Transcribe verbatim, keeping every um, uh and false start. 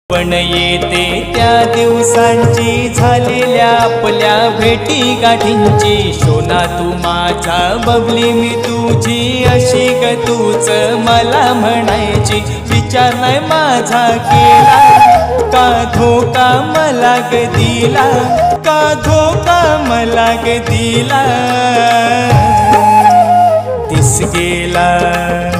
पण येते त्या दिवसांची झालेल्या आपल्या भेटी गाठींची। शोना तू माझा बबली मी तुझी, अशी ग तूच मला म्हणायची। विचार नाही माझा केला का धोका मला ग दिला, का धोका मला ग दिला। दिस गेला